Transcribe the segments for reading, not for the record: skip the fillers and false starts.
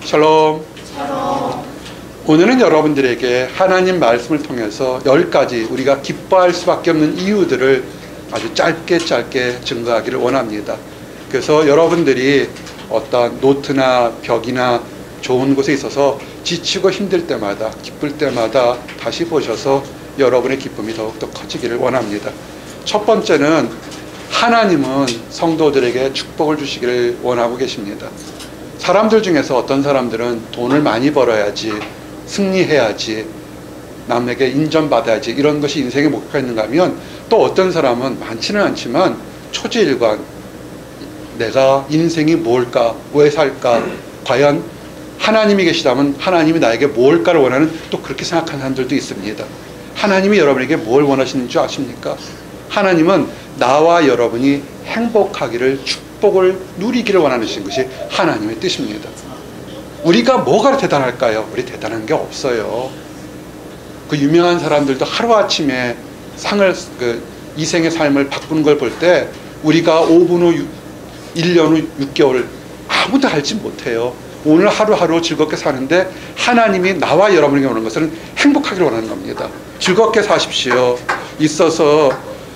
샬롬. 오늘은 여러분들에게 하나님 말씀을 통해서 10가지 우리가 기뻐할 수밖에 없는 이유들을 아주 짧게 증거하기를 원합니다. 그래서 여러분들이 어떤 노트나 벽이나 좋은 곳에 있어서 지치고 힘들 때마다, 기쁠 때마다 다시 보셔서 여러분의 기쁨이 더욱더 커지기를 원합니다. 첫 번째는 하나님은 성도들에게 축복을 주시기를 원하고 계십니다. 사람들 중에서 어떤 사람들은 돈을 많이 벌어야지, 승리해야지, 남에게 인정받아야지, 이런 것이 인생의 목표가 있는가 하면, 또 어떤 사람은 많지는 않지만 초지일관, 내가 인생이 뭘까, 왜 살까, 과연 하나님이 계시다면 하나님이 나에게 뭘까를 원하는, 또 그렇게 생각하는 사람들도 있습니다. 하나님이 여러분에게 뭘 원하시는 줄 아십니까? 하나님은 나와 여러분이 행복하기를, 축복을 누리기를 원하는 것이 하나님의 뜻입니다. 우리가 뭐가 대단할까요? 우리 대단한 게 없어요. 그 유명한 사람들도 하루아침에 이생의 삶을 바꾸는 걸 볼 때, 우리가 5분 후, 1년 후, 6개월 아무도 알지 못해요. 오늘 하루하루 즐겁게 사는데 하나님이 나와 여러분에게 오는 것은 행복하기를 원하는 겁니다. 즐겁게 사십시오. 있어서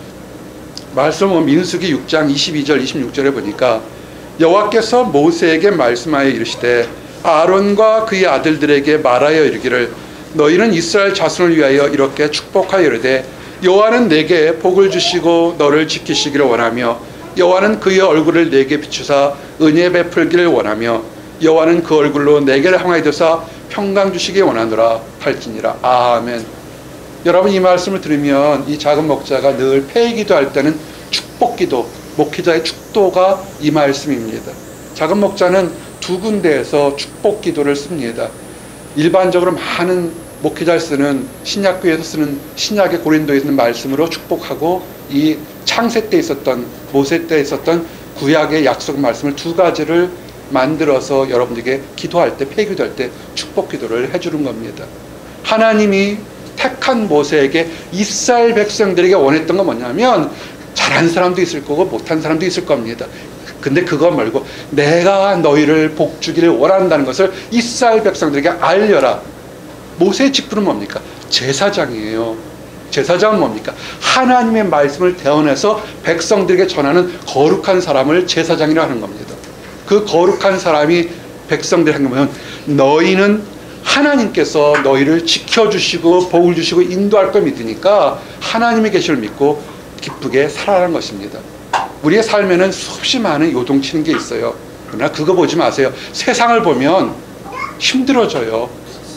말씀은 민수기 6장 22절 26절에 보니까, 여호와께서 모세에게 말씀하여 이르시되 아론과 그의 아들들에게 말하여 이르기를, 너희는 이스라엘 자손을 위하여 이렇게 축복하여 이르되, 여호와는 내게 복을 주시고 너를 지키시기를 원하며, 여호와는 그의 얼굴을 내게 비추사 은혜 베풀기를 원하며, 여호와는 그 얼굴로 내게를 향하여 드사 평강 주시기 원하노라 할지니라. 아멘. 여러분, 이 말씀을 들으면 이 작은 목자가 늘 폐기도 할 때는 축복기도, 목회자의 축도가 이 말씀입니다. 작은 목자는 두 군데에서 축복기도를 씁니다. 일반적으로 많은 목회자를 쓰는, 신약교회에서 쓰는 신약의 고린도에 있는 말씀으로 축복하고, 이 창세 때 있었던, 모세 때 있었던 구약의 약속 말씀을 두 가지를 만들어서 여러분들에게 기도할 때, 폐기도할 때 축복기도를 해주는 겁니다. 하나님이 택한 모세에게 이스라엘 백성들에게 원했던 건 뭐냐면, 잘한 사람도 있을 거고 못한 사람도 있을 겁니다. 근데 그거 말고 내가 너희를 복주기를 원한다는 것을 이스라엘 백성들에게 알려라. 모세의 직분은 뭡니까? 제사장이에요. 제사장은 뭡니까? 하나님의 말씀을 대언해서 백성들에게 전하는 거룩한 사람을 제사장이라고 하는 겁니다. 그 거룩한 사람이 백성들에게 보면, 너희는 하나님께서 너희를 지켜주시고 복을 주시고 인도할 걸 믿으니까 하나님의 계시를 믿고 기쁘게 살아가는 것입니다. 우리의 삶에는 수없이 많은 요동치는 게 있어요. 그러나 그거 보지 마세요. 세상을 보면 힘들어져요.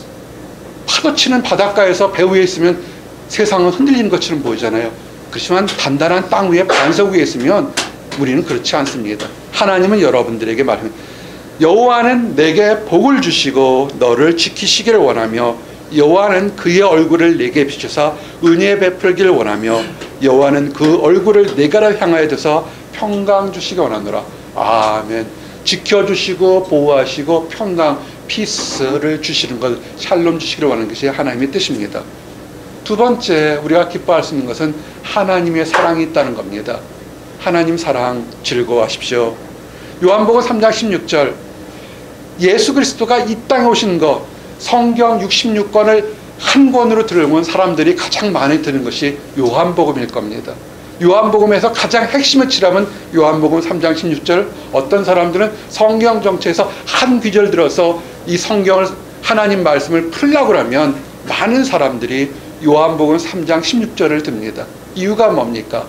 파도 치는 바닷가에서 배 위에 있으면 세상은 흔들리는 것처럼 보이잖아요. 그렇지만 단단한 땅 위에, 반석 위에 있으면 우리는 그렇지 않습니다. 하나님은 여러분들에게 말합니다. 여호와는 내게 복을 주시고 너를 지키시기를 원하며, 여호와는 그의 얼굴을 내게 비추사 은혜 베풀기를 원하며, 여호와는 그 얼굴을 내게로 향하여 드사 평강 주시기 원하노라. 아멘. 지켜주시고 보호하시고 평강, 피스를 주시는 것, 샬롬 주시기를 원하는 것이 하나님의 뜻입니다. 두 번째, 우리가 기뻐할 수 있는 것은 하나님의 사랑이 있다는 겁니다. 하나님 사랑 즐거워하십시오. 요한복음 3장 16절, 예수 그리스도가 이 땅에 오신 것, 성경 66권을 한 권으로 들으면 사람들이 가장 많이 듣는 것이 요한복음일 겁니다. 요한복음에서 가장 핵심을 칠하면 요한복음 3장 16절, 어떤 사람들은 성경 정체에서 한 귀절 들어서 이 성경을, 하나님 말씀을 풀려고 하면 많은 사람들이 요한복음 3장 16절을 듭니다. 이유가 뭡니까?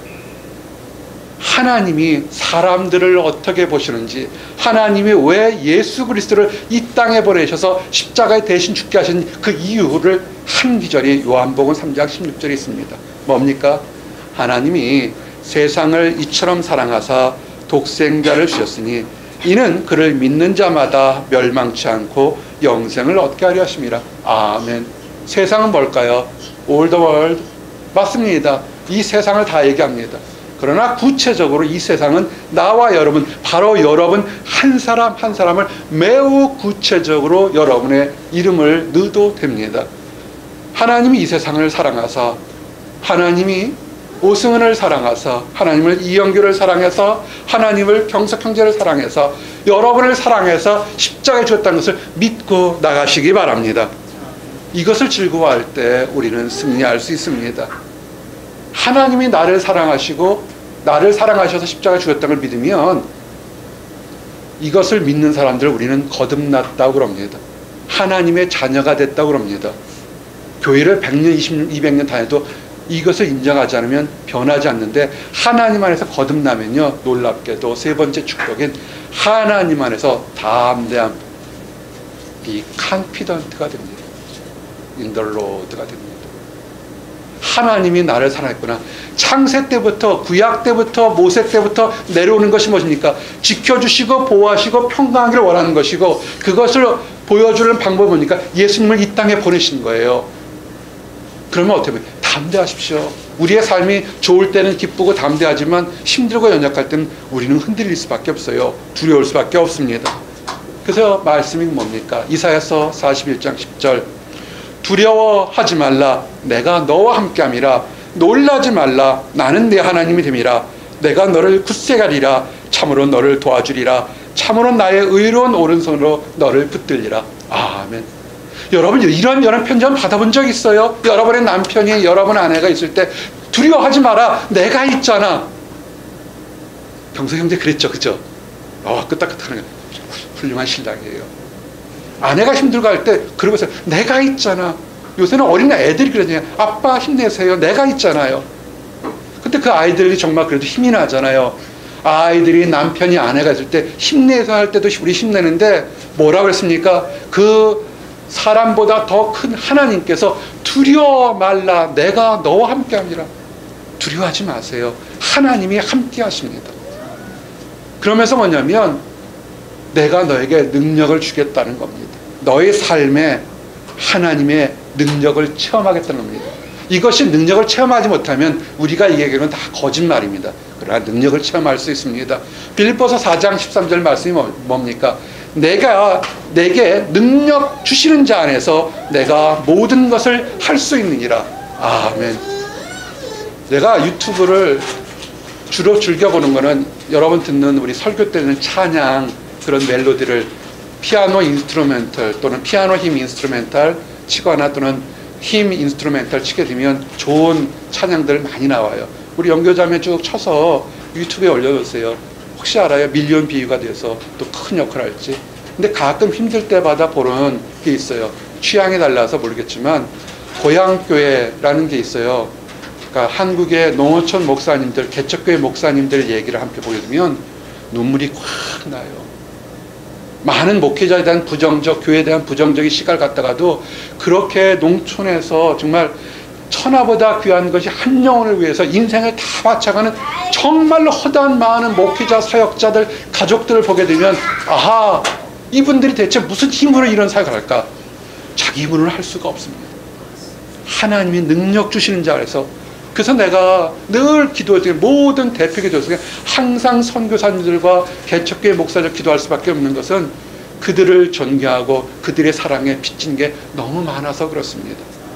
하나님이 사람들을 어떻게 보시는지, 하나님이 왜 예수 그리스도를 이 땅에 보내셔서 십자가에 대신 죽게 하신 그 이유를 한 기절이 요한복음 3장 16절에 있습니다. 뭡니까? 하나님이 세상을 이처럼 사랑하사 독생자를 주셨으니 이는 그를 믿는 자마다 멸망치 않고 영생을 얻게 하려 하심이라. 아멘. 세상은 뭘까요? All the world. 맞습니다. 이 세상을 다 얘기합니다. 그러나 구체적으로 이 세상은 나와 여러분, 바로 여러분 한 사람 한 사람을 매우 구체적으로 여러분의 이름을 넣어도 됩니다. 하나님이 이 세상을 사랑하사, 하나님이 오승은을 사랑해서, 하나님을 이영규를 사랑해서, 하나님을 경석 형제를 사랑해서, 여러분을 사랑해서 십자가에 죽었다는 것을 믿고 나가시기 바랍니다. 이것을 즐거워할 때 우리는 승리할 수 있습니다. 하나님이 나를 사랑하시고 나를 사랑하셔서 십자가에 죽었다는 걸 믿으면, 이것을 믿는 사람들을 우리는 거듭났다고 그럽니다. 하나님의 자녀가 됐다고 그럽니다. 교회를 100년, 200년 다녀도 이것을 인정하지 않으면 변하지 않는데, 하나님 안에서 거듭나면요, 놀랍게도 세 번째 축복인 하나님 안에서 담대함, 이 confident가 됩니다. in the Lord가 됩니다. 하나님이 나를 사랑했구나. 창세 때부터, 구약 때부터, 모세 때부터 내려오는 것이 무엇입니까? 지켜주시고 보호하시고 평강하기를 원하는 것이고, 그것을 보여주는 방법은 뭡니까? 예수님을 이 땅에 보내신 거예요. 그러면 어떻게 해요? 담대하십시오. 우리의 삶이 좋을 때는 기쁘고 담대하지만 힘들고 연약할 때는 우리는 흔들릴 수밖에 없어요. 두려울 수밖에 없습니다. 그래서 말씀이 뭡니까? 이사야서 41장 10절, 두려워하지 말라, 내가 너와 함께함이라. 놀라지 말라, 나는 내 하나님이 됨이라. 내가 너를 굳세가리라. 참으로 너를 도와주리라. 참으로 나의 의로운 오른손으로 너를 붙들리라. 아멘. 여러분, 이런 편지 받아본 적 있어요? 여러분의 남편이, 여러분 아내가 있을 때 두려워하지 마라, 내가 있잖아. 경석 형제 그랬죠, 그죠? 끄떡끄떡하는 거 훌륭한 신랑이에요. 아내가 힘들고 할 때 그러고 있어요. 내가 있잖아. 요새는 어린 애들이 그러잖아요. 아빠 힘내세요, 내가 있잖아요. 근데 그 아이들이 정말 그래도 힘이 나잖아요. 아이들이, 남편이, 아내가 있을 때 힘내서 할 때도 우리 힘내는데 뭐라고 했습니까? 그 사람보다 더 큰 하나님께서 두려워 말라, 내가 너와 함께함이라. 두려워하지 마세요. 하나님이 함께 하십니다. 그러면서 뭐냐면, 내가 너에게 능력을 주겠다는 겁니다. 너의 삶에 하나님의 능력을 체험하겠다는 겁니다. 이것이 능력을 체험하지 못하면 우리가 얘기하는 건 다 거짓말입니다. 그러나 능력을 체험할 수 있습니다. 빌립보서 4장 13절 말씀이 뭡니까? 내게 능력 주시는 자 안에서 내가 모든 것을 할 수 있느니라. 아멘. 내가 유튜브를 주로 즐겨보는 거는, 여러분 듣는 우리 설교 때는 찬양, 그런 멜로디를 피아노 인스트루멘탈 또는 피아노 힘 인스트루멘탈 치거나 또는 힘 인스트루멘탈 치게 되면 좋은 찬양들 많이 나와요. 우리 연교자매 쭉 쳐서 유튜브에 올려놓으세요. 혹시 알아요? 밀리언 비유가 돼서 또 큰 역할을 할지. 근데 가끔 힘들 때마다 보는 게 있어요. 취향에 달라서 모르겠지만 고향교회라는 게 있어요. 그러니까 한국의 농어촌 목사님들, 개척교회 목사님들 얘기를 함께 보게 되면 눈물이 콱 나요. 많은 목회자에 대한 부정적, 교회에 대한 부정적인 시각을 갖다가도 그렇게 농촌에서 정말 천하보다 귀한 것이 한 영혼을 위해서 인생을 다 바쳐가는 정말로 허다한 많은 목회자, 사역자들, 가족들을 보게 되면, 아하, 이분들이 대체 무슨 힘으로 이런 사역을 할까? 자기 힘으로는 할 수가 없습니다. 하나님이 능력 주시는 자에서. 그래서 내가 늘 기도할 때 모든 대표 기도 속에 항상 선교사님들과 개척교회 목사들 기도할 수밖에 없는 것은 그들을 존경하고 그들의 사랑에 빚진 게 너무 많아서 그렇습니다.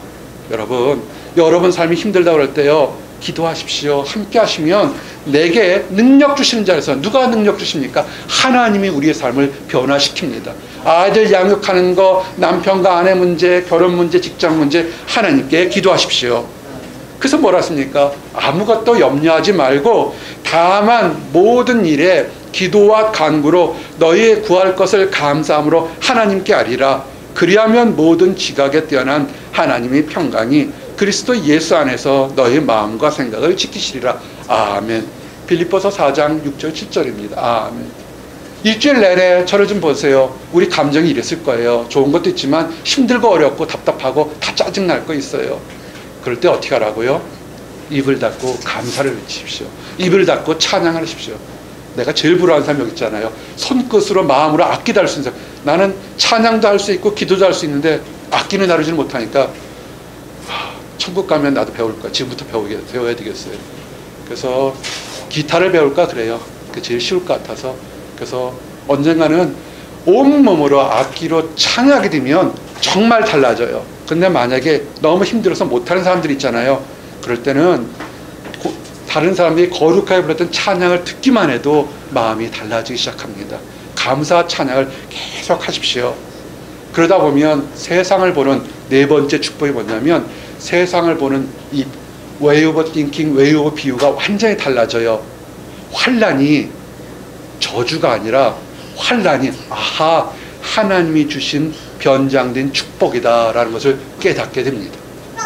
여러분 삶이 힘들다고 그럴 때요, 기도하십시오. 함께 하시면 내게 능력 주시는 자에서, 누가 능력 주십니까? 하나님이 우리의 삶을 변화시킵니다. 아이들 양육하는 거, 남편과 아내 문제, 결혼 문제, 직장 문제, 하나님께 기도하십시오. 그래서 뭐라 했습니까? 아무것도 염려하지 말고 다만 모든 일에 기도와 간구로 너희의 구할 것을 감사함으로 하나님께 아리라. 그리하면 모든 지각에 뛰어난 하나님의 평강이 그리스도 예수 안에서 너희 마음과 생각을 지키시리라. 아멘. 빌립보서 4장 6절 7절입니다. 아멘. 일주일 내내 저를 좀 보세요. 우리 감정이 이랬을 거예요. 좋은 것도 있지만 힘들고 어렵고 답답하고 다 짜증날 거 있어요. 그럴 때 어떻게 하라고요? 입을 닫고 감사를 외치십시오. 입을 닫고 찬양을 하십시오. 내가 제일 부러워하는 사람이 여기 있잖아요. 손끝으로 마음으로 악기도 할 수 있는 사람. 나는 찬양도 할 수 있고 기도도 할 수 있는데 악기는 다루지 못하니까 천국 가면 나도 배울 거야. 지금부터 배워야 되겠어요. 그래서 기타를 배울까 그래요. 그게 제일 쉬울 것 같아서. 그래서 언젠가는 온몸으로 악기로 찬양하게 되면 정말 달라져요. 근데 만약에 너무 힘들어서 못하는 사람들 있잖아요. 그럴 때는 다른 사람들이 거룩하게 불렀던 찬양을 듣기만 해도 마음이 달라지기 시작합니다. 감사 찬양을 계속 하십시오. 그러다 보면 세상을 보는 네 번째 축복이 뭐냐면, 세상을 보는 이 way of thinking, way of view가 완전히 달라져요. 환난이 저주가 아니라 환난이 아하, 하나님이 주신 변장된 축복이다라는 것을 깨닫게 됩니다.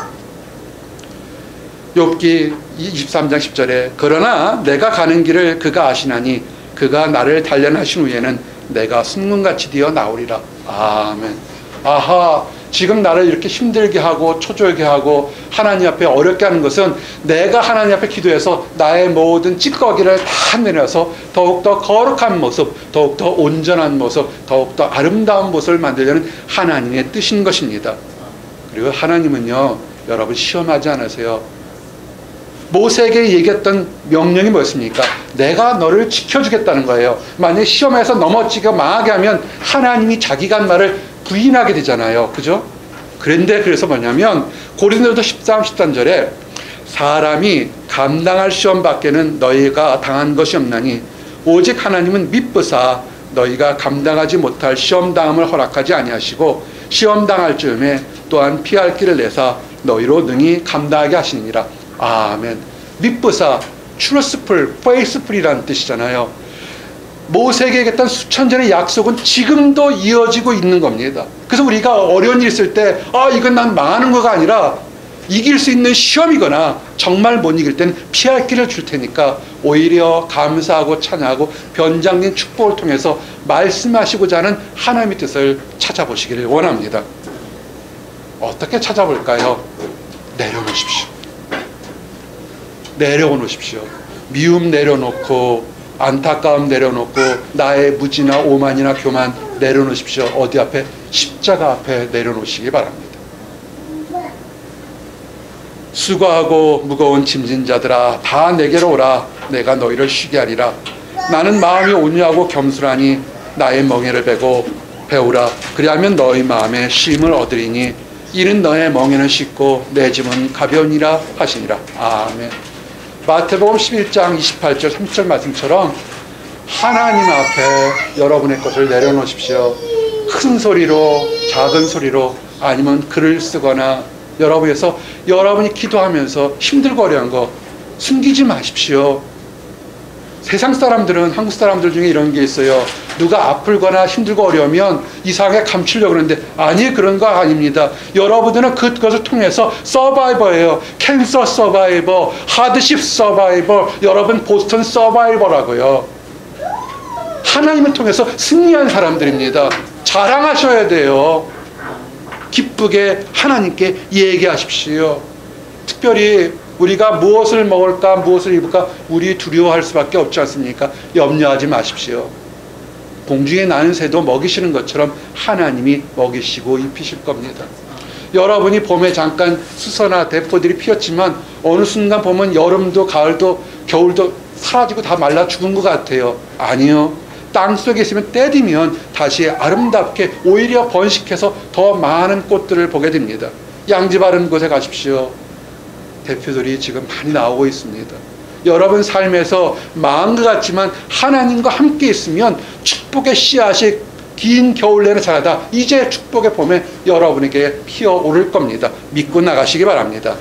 욥기 23장 10절에 그러나 내가 가는 길을 그가 아시나니 그가 나를 단련하신 후에는 내가 순금같이 되어 나오리라. 아멘. 아하, 지금 나를 이렇게 힘들게 하고 초조하게 하고 하나님 앞에 어렵게 하는 것은 내가 하나님 앞에 기도해서 나의 모든 찌꺼기를 다 내려서 더욱더 거룩한 모습, 더욱더 온전한 모습, 더욱더 아름다운 모습을 만들려는 하나님의 뜻인 것입니다. 그리고 하나님은요, 여러분 시험하지 않으세요. 모세에게 얘기했던 명령이 뭐였습니까? 내가 너를 지켜주겠다는 거예요. 만약에 시험에서 넘어지고 망하게 하면 하나님이 자기가 한 말을 부인하게 되잖아요. 그죠? 그런데 그래서 뭐냐면 고린도서 13, 13절에 사람이 감당할 시험 밖에는 너희가 당한 것이 없나니 오직 하나님은 미쁘사 너희가 감당하지 못할 시험 당함을 허락하지 아니하시고 시험 당할 즈음에 또한 피할 길을 내사 너희로 능히 감당하게 하시니라. 아멘. 미쁘사, 트러스풀, 페이스풀이라는 뜻이잖아요. 모세에게 했던 수천 전의 약속은 지금도 이어지고 있는 겁니다. 그래서 우리가 어려운 일 있을 때 이건 난 망하는 거가 아니라 이길 수 있는 시험이거나 정말 못 이길 때는 피할 길을 줄 테니까 오히려 감사하고 찬양하고 변장된 축복을 통해서 말씀하시고자 하는 하나님의 뜻을 찾아보시기를 원합니다. 어떻게 찾아볼까요? 내려놓으십시오. 내려놓으십시오. 미움 내려놓고 안타까움 내려놓고 나의 무지나 오만이나 교만 내려놓으십시오. 어디 앞에? 십자가 앞에 내려놓으시기 바랍니다. 수고하고 무거운 짐진 자들아 다 내게로 오라. 내가 너희를 쉬게 하리라. 나는 마음이 온유하고 겸손하니 나의 멍에를 배우라. 그리하면 너희 마음에 쉼을 얻으리니 이는 너의 멍에는 쉽고 내 짐은 가벼우니라 하시니라. 아멘. 마태복음 11장 28절 30절 말씀처럼 하나님 앞에 여러분의 것을 내려놓으십시오. 큰 소리로 작은 소리로 아니면 글을 쓰거나 여러분에서 여러분이 기도하면서 힘들고 어려운 거 숨기지 마십시오. 세상 사람들은 한국 사람들 중에 이런 게 있어요. 누가 아프거나 힘들고 어려우면 이상하게 감추려고 그러는데 아니, 그런 거 아닙니다. 여러분들은 그것을 통해서 서바이버예요. 캔서 서바이버, 하드십 서바이버, 여러분 보스턴 서바이버라고요. 하나님을 통해서 승리한 사람들입니다. 자랑하셔야 돼요. 기쁘게 하나님께 얘기하십시오. 특별히 우리가 무엇을 먹을까 무엇을 입을까 우리 두려워할 수밖에 없지 않습니까? 염려하지 마십시오. 공중에 나는 새도 먹이시는 것처럼 하나님이 먹이시고 입히실 겁니다. 여러분이 봄에 잠깐 수서나 대포들이 피었지만 어느 순간 보면 여름도 가을도 겨울도 사라지고 다 말라 죽은 것 같아요. 아니요. 땅속에 있으면 때 되면 다시 아름답게 오히려 번식해서 더 많은 꽃들을 보게 됩니다. 양지 바른 곳에 가십시오. 대표들이 지금 많이 나오고 있습니다. 여러분 삶에서 망한 것 같지만 하나님과 함께 있으면 축복의 씨앗이 긴 겨울 내내 자라다 이제 축복의 봄에 여러분에게 피어오를 겁니다. 믿고 나가시기 바랍니다.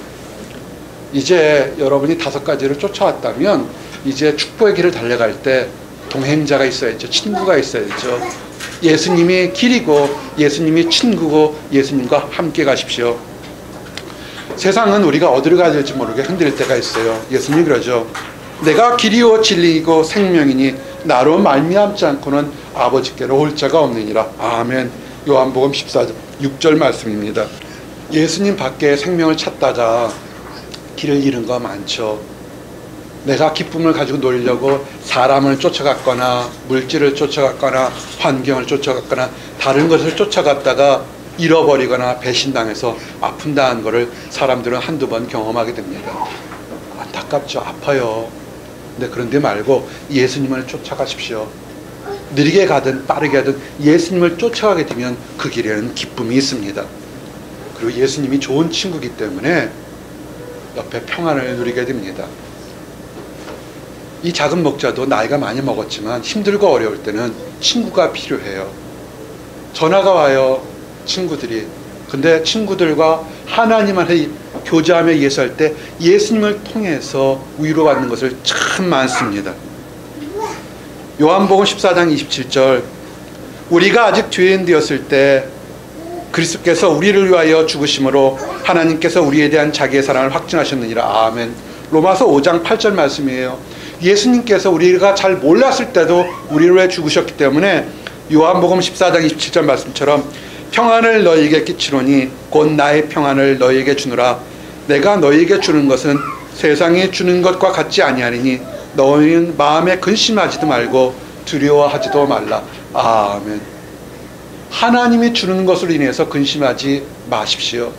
이제 여러분이 5가지를 쫓아왔다면 이제 축복의 길을 달려갈 때 동행자가 있어야죠. 친구가 있어야죠. 예수님이 길이고 예수님이 친구고 예수님과 함께 가십시오. 세상은 우리가 어디로 가야 될지 모르게 흔들릴 때가 있어요. 예수님이 그러죠. 내가 길이요 진리이고 생명이니 나로 말미암지 않고는 아버지께로 올 자가 없느니라. 아멘. 요한복음 14장 6절 말씀입니다. 예수님 밖에 생명을 찾다가 길을 잃은 거 많죠. 내가 기쁨을 가지고 놀려고 사람을 쫓아갔거나 물질을 쫓아갔거나 환경을 쫓아갔거나 다른 것을 쫓아갔다가 잃어버리거나 배신당해서 아픈다는 것을 사람들은 한두 번 경험하게 됩니다. 안타깝죠. 아파요. 근데 그런데 말고 예수님을 쫓아가십시오. 느리게 가든 빠르게 가든 예수님을 쫓아가게 되면 그 길에는 기쁨이 있습니다. 그리고 예수님이 좋은 친구이기 때문에 옆에 평안을 누리게 됩니다. 이 작은 목자도 나이가 많이 먹었지만 힘들고 어려울 때는 친구가 필요해요. 전화가 와요, 친구들이. 근데 친구들과 하나님만의 교제하며 예수할 때 예수님을 통해서 위로받는 것을 참 많습니다. 요한복음 14장 27절, 우리가 아직 죄인 되었을 때 그리스도께서 우리를 위하여 죽으심으로 하나님께서 우리에 대한 자기의 사랑을 확증하셨느니라. 아멘. 로마서 5장 8절 말씀이에요. 예수님께서 우리가 잘 몰랐을 때도 우리를 위해 죽으셨기 때문에 요한복음 14장 27절 말씀처럼 평안을 너희에게 끼치노니 곧 나의 평안을 너희에게 주노라. 내가 너희에게 주는 것은 세상이 주는 것과 같지 아니하리니 너희는 마음에 근심하지도 말고 두려워하지도 말라. 아멘. 하나님이 주는 것으로 인해서 근심하지 마십시오.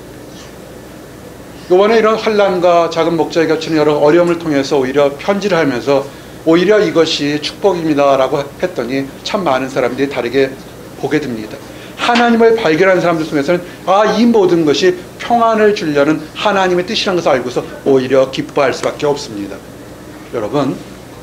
이번에 이런 환난과 작은 목자에 겹치는 여러 어려움을 통해서 오히려 편지를 하면서 오히려 이것이 축복입니다 라고 했더니 참 많은 사람들이 다르게 보게 됩니다. 하나님을 발견하는 사람들 속에서는 이 모든 것이 평안을 주려는 하나님의 뜻이라는 것을 알고서 오히려 기뻐할 수밖에 없습니다. 여러분,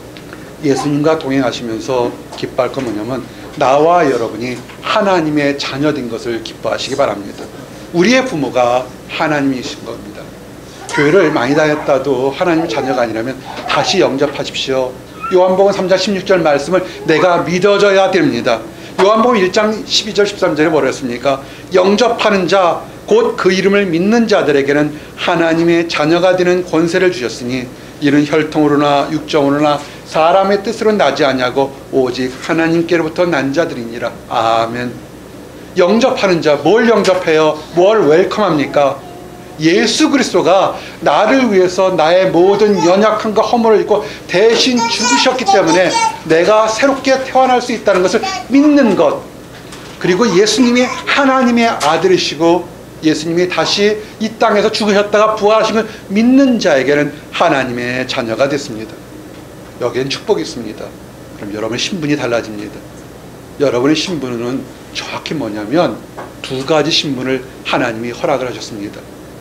예수님과 동행하시면서 기뻐할 건 뭐냐면 나와 여러분이 하나님의 자녀된 것을 기뻐하시기 바랍니다. 우리의 부모가 하나님이신 겁니다. 교회를 많이 다녔다도 하나님 자녀가 아니라면 다시 영접하십시오. 요한복음 3장 16절 말씀을 내가 믿어져야 됩니다. 요한복음 1장 12절 13절에 뭐라 했습니까? 영접하는 자, 곧 그 이름을 믿는 자들에게는 하나님의 자녀가 되는 권세를 주셨으니 이는 혈통으로나 육정으로나 사람의 뜻으로 나지 아니하고 오직 하나님께로부터 난 자들이니라. 아멘. 영접하는 자, 뭘 영접해요? 뭘 웰컴합니까? 예수 그리스도가 나를 위해서 나의 모든 연약함과 허물을 입고 대신 죽으셨기 때문에 내가 새롭게 태어날 수 있다는 것을 믿는 것, 그리고 예수님이 하나님의 아들이시고 예수님이 다시 이 땅에서 죽으셨다가 부활하신 걸 믿는 자에게는 하나님의 자녀가 됐습니다. 여기엔 축복이 있습니다. 그럼 여러분의 신분이 달라집니다. 여러분의 신분은 정확히 뭐냐면 두 가지 신분을 하나님이 허락을 하셨습니다.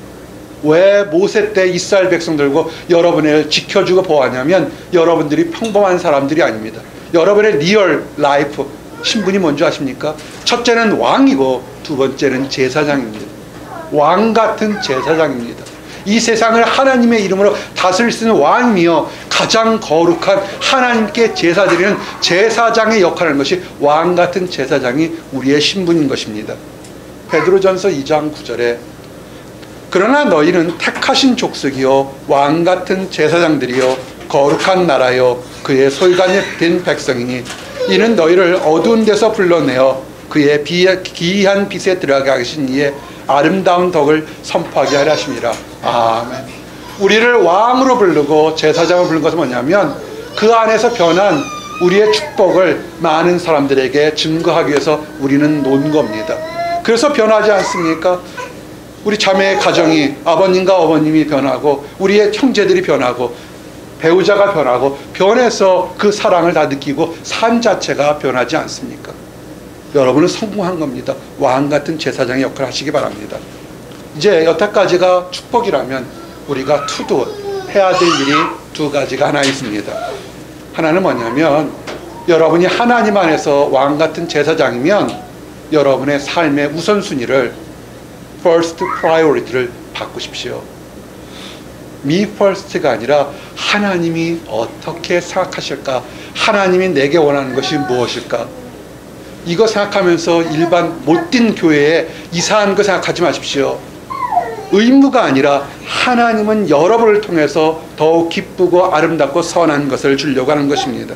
왜 모세 때 이스라엘 백성들과 여러분을 지켜주고 보호하냐면 여러분들이 평범한 사람들이 아닙니다. 여러분의 리얼 라이프 신분이 뭔지 아십니까? 첫째는 왕이고 두 번째는 제사장입니다. 왕 같은 제사장입니다. 이 세상을 하나님의 이름으로 다스릴 수 있는 왕이며 가장 거룩한 하나님께 제사 드리는 제사장의 역할을 하는 것이 왕 같은 제사장이 우리의 신분인 것입니다. 베드로전서 2장 9절에 그러나 너희는 택하신 족속이요 왕 같은 제사장들이요 거룩한 나라요 그의 소유관이 된 백성이니 이는 너희를 어두운 데서 불러내어 그의 기이한 빛에 들어가게 하신 이의 아름다운 덕을 선포하게 하려 하심이라. 아멘. 우리를 왕으로 부르고 제사장을 부른 것은 뭐냐면 그 안에서 변한 우리의 축복을 많은 사람들에게 증거하기 위해서 우리는 놓은 겁니다. 그래서 변하지 않습니까? 우리 자매의 가정이 아버님과 어머님이 변하고 우리의 형제들이 변하고 배우자가 변하고 변해서 그 사랑을 다 느끼고 삶 자체가 변하지 않습니까? 여러분은 성공한 겁니다. 왕 같은 제사장의 역할을 하시기 바랍니다. 이제 여태까지가 축복이라면 우리가 투도 해야 될 일이 두 가지가 하나 있습니다. 하나는 뭐냐면 여러분이 하나님 안에서 왕 같은 제사장이면 여러분의 삶의 우선순위를 first priority를 바꾸십시오. me first가 아니라 하나님이 어떻게 생각하실까? 하나님이 내게 원하는 것이 무엇일까? 이거 생각하면서 일반 못된 교회에 이상한 거 생각하지 마십시오. 의무가 아니라 하나님은 여러분을 통해서 더욱 기쁘고 아름답고 선한 것을 주려고 하는 것입니다.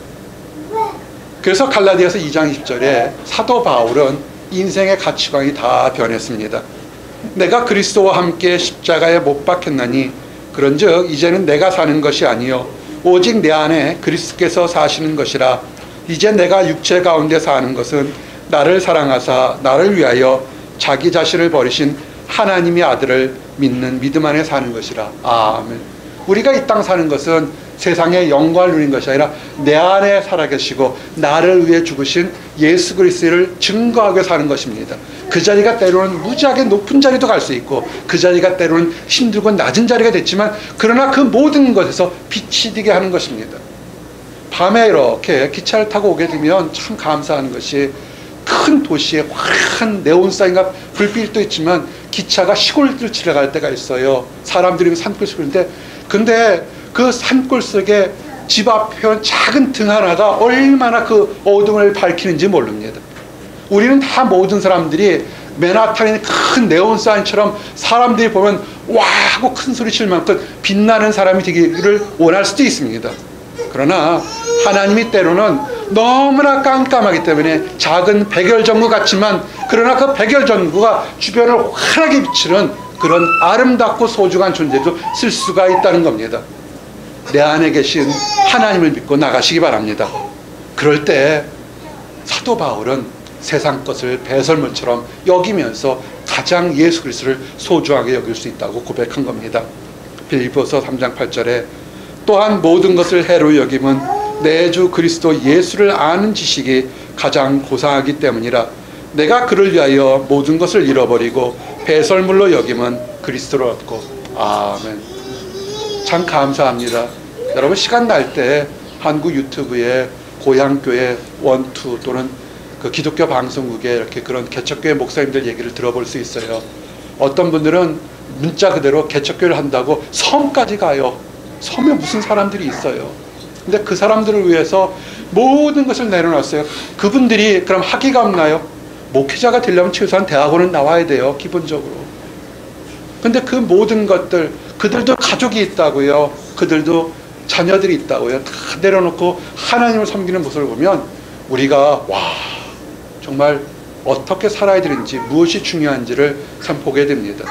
그래서 갈라디아서 2장 20절에 사도 바울은 인생의 가치관이 다 변했습니다. 내가 그리스도와 함께 십자가에 못 박혔나니 그런즉 이제는 내가 사는 것이 아니요 오직 내 안에 그리스도께서 사시는 것이라. 이제 내가 육체 가운데 사는 것은 나를 사랑하사 나를 위하여 자기 자신을 버리신 하나님의 아들을 믿는 믿음 안에 사는 것이라. 아멘. 우리가 이 땅 사는 것은 세상의 영광을 누리는 것이 아니라 내 안에 살아계시고 나를 위해 죽으신 예수 그리스도를 증거하게 사는 것입니다. 그 자리가 때로는 무지하게 높은 자리도 갈 수 있고 그 자리가 때로는 힘들고 낮은 자리가 됐지만 그러나 그 모든 것에서 빛이 되게 하는 것입니다. 밤에 이렇게 기차를 타고 오게 되면 참 감사한 것이 큰 도시에 환한 네온사인과 불빛도 있지만 기차가 시골을 지나갈 때가 있어요. 사람들이 산골 속인데 근데 그 산골 속에 집 앞에 작은 등 하나가 얼마나 그 어둠을 밝히는지 모릅니다. 우리는 다 모든 사람들이 맨하탄에 있는 큰 네온사인처럼 사람들이 보면 와 하고 큰 소리 칠 만큼 빛나는 사람이 되기를 원할 수도 있습니다. 그러나 하나님이 때로는 너무나 깜깜하기 때문에 작은 백열전구 같지만 그러나 그 백열전구가 주변을 환하게 비추는 그런 아름답고 소중한 존재도 쓸 수가 있다는 겁니다. 내 안에 계신 하나님을 믿고 나가시기 바랍니다. 그럴 때 사도 바울은 세상 것을 배설물처럼 여기면서 가장 예수 그리스도를 소중하게 여길 수 있다고 고백한 겁니다. 빌립보서 3장 8절에 또한 모든 것을 해로 여김은 내 주 그리스도 예수를 아는 지식이 가장 고상하기 때문이라. 내가 그를 위하여 모든 것을 잃어버리고 배설물로 여김은 그리스도를 얻고. 아멘. 참 감사합니다. 여러분 시간 날 때 한국 유튜브에 고향교회 원투 또는 그 기독교 방송국에 이렇게 그런 개척교회 목사님들 얘기를 들어볼 수 있어요. 어떤 분들은 문자 그대로 개척교회를 한다고 섬까지 가요. 섬에 무슨 사람들이 있어요. 근데 그 사람들을 위해서 모든 것을 내려놨어요. 그분들이 그럼 학위가 없나요? 목회자가 되려면 최소한 대학원은 나와야 돼요. 기본적으로. 근데 그 모든 것들 그들도 가족이 있다고요. 그들도 자녀들이 있다고요. 다 내려놓고 하나님을 섬기는 모습을 보면 우리가 와 정말 어떻게 살아야 되는지 무엇이 중요한지를 참 보게 됩니다.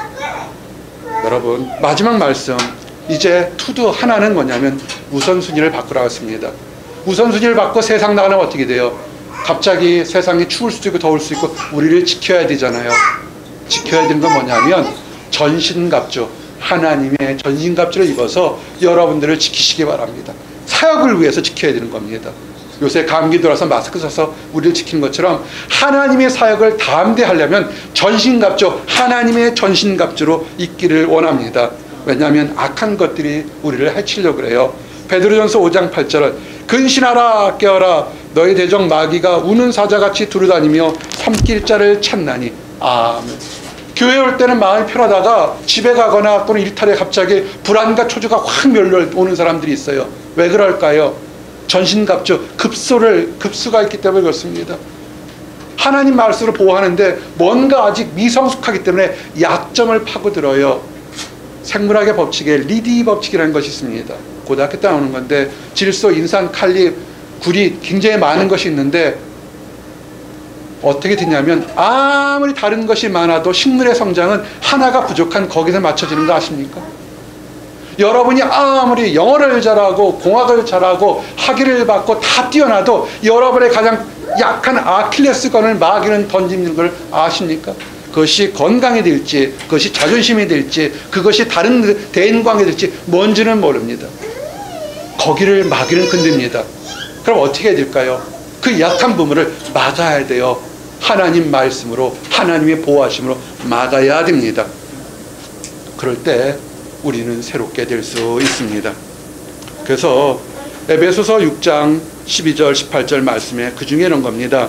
여러분 마지막 말씀 이제 투두 하나는 뭐냐면 우선순위를 바꾸라고 했습니다. 우선순위를 바꿔 세상 나가면 어떻게 돼요? 갑자기 세상이 추울 수도 있고 더울 수 있고 우리를 지켜야 되잖아요. 지켜야 되는 건 뭐냐면 전신갑주 하나님의 전신갑주를 입어서 여러분들을 지키시기 바랍니다. 사역을 위해서 지켜야 되는 겁니다. 요새 감기 들어서 마스크 써서 우리를 지키는 것처럼 하나님의 사역을 담대하려면 전신갑주 하나님의 전신갑주로 있기를 원합니다. 왜냐하면 악한 것들이 우리를 해치려고 그래요. 베드로전서 5장 8절 근신하라 깨어라 너희 대적 마귀가 우는 사자같이 두루다니며 삼킬 자를 찾나니. 아멘. 교회 올 때는 마음이 편하다가 집에 가거나 또는 일탈에 갑자기 불안과 초조가 확 밀려오는 사람들이 있어요. 왜 그럴까요? 전신갑주 급수가 있기 때문에 그렇습니다. 하나님 말씀으로 보호하는데 뭔가 아직 미성숙하기 때문에 약점을 파고들어요. 생물학의 법칙에 리디 법칙이라는 것이 있습니다. 고등학교 때 나오는 건데 질소, 인산, 칼륨, 구리 굉장히 많은 것이 있는데 어떻게 되냐면 아무리 다른 것이 많아도 식물의 성장은 하나가 부족한 거기서 맞춰지는 거 아십니까? 여러분이 아무리 영어를 잘하고 공학을 잘하고 학위를 받고 다 뛰어나도 여러분의 가장 약한 아킬레스건을 마귀는 던지는 걸 아십니까? 그것이 건강이 될지 그것이 자존심이 될지 그것이 다른 대인관계 될지 뭔지는 모릅니다. 거기를 마귀는 건듭니다. 그럼 어떻게 해야 될까요? 그 약한 부분을 막아야 돼요. 하나님 말씀으로 하나님의 보호하심으로 막아야 됩니다. 그럴 때 우리는 새롭게 될 수 있습니다. 그래서 에베소서 6장 12절 18절 말씀에 그 중에 이런 겁니다.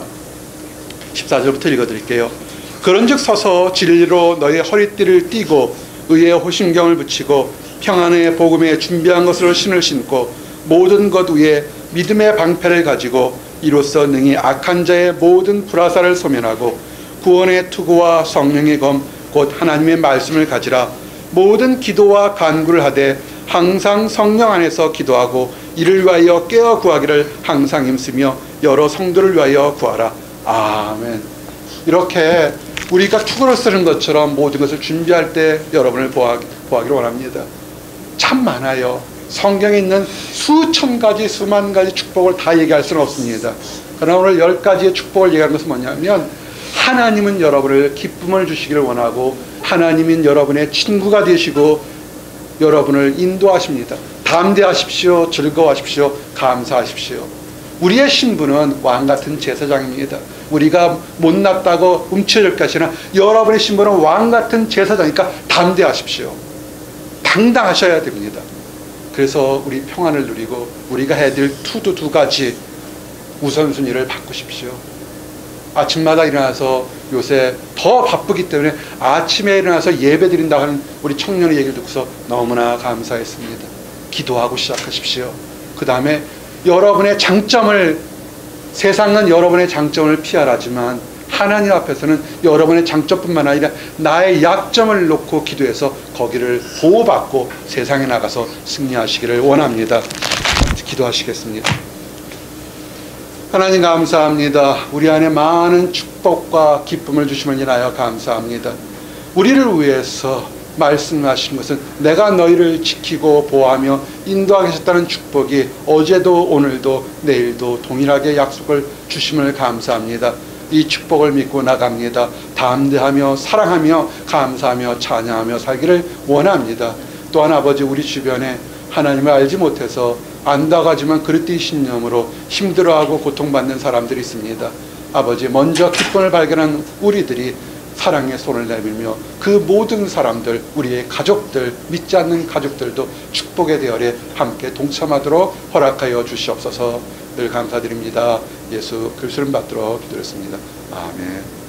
14절부터 읽어드릴게요. 그런즉 서서 진리로 너희 허리띠를 띠고 의의 호심경을 붙이고 평안의 복음에 준비한 것으로 신을 신고 모든 것 위에 믿음의 방패를 가지고 이로써 능히 악한 자의 모든 불화살을 소멸하고 구원의 투구와 성령의 검 곧 하나님의 말씀을 가지라. 모든 기도와 간구를 하되 항상 성령 안에서 기도하고 이를 위하여 깨어 구하기를 항상 힘쓰며 여러 성도를 위하여 구하라. 아멘. 이렇게 우리가 투구를 쓰는 것처럼 모든 것을 준비할 때 여러분을 보하기를 원합니다. 참 많아요. 성경에 있는 수천 가지 수만 가지 축복을 다 얘기할 수는 없습니다. 그러나 오늘 10가지의 축복을 얘기하는 것은 뭐냐면 하나님은 여러분을 기쁨을 주시기를 원하고 하나님은 여러분의 친구가 되시고 여러분을 인도하십니다. 담대하십시오. 즐거워하십시오. 감사하십시오. 우리의 신분은 왕같은 제사장입니다. 우리가 못났다고 움츠릴 것이나 여러분의 신분은 왕같은 제사장이니까 담대하십시오. 당당하셔야 됩니다. 그래서 우리 평안을 누리고 우리가 해야 될 투도 두 가지 우선순위를 바꾸십시오. 아침마다 일어나서 요새 더 바쁘기 때문에 아침에 일어나서 예배 드린다고 하는 우리 청년의 얘기를 듣고서 너무나 감사했습니다. 기도하고 시작하십시오. 그 다음에 여러분의 장점을, 세상은 여러분의 장점을 피하라지만 하나님 앞에서는 여러분의 장점뿐만 아니라 나의 약점을 놓고 기도해서 거기를 보호받고 세상에 나가서 승리하시기를 원합니다. 기도하시겠습니다. 하나님 감사합니다. 우리 안에 많은 축복과 기쁨을 주심을 인하여 감사합니다. 우리를 위해서 말씀하신 것은 내가 너희를 지키고 보호하며 인도하겠다는 축복이 어제도 오늘도 내일도 동일하게 약속을 주심을 감사합니다. 이 축복을 믿고 나갑니다. 담대하며 사랑하며 감사하며 찬양하며 살기를 원합니다. 또한 아버지, 우리 주변에 하나님을 알지 못해서 안다고 하지만 그릇된 신념으로 힘들어하고 고통받는 사람들이 있습니다. 아버지, 먼저 기쁨을 발견한 우리들이 사랑의 손을 내밀며 그 모든 사람들, 우리의 가족들, 믿지 않는 가족들도 축복의 대열에 함께 동참하도록 허락하여 주시옵소서. 늘 감사드립니다. 예수 그리스도를 받들어 기도했습니다. 아멘.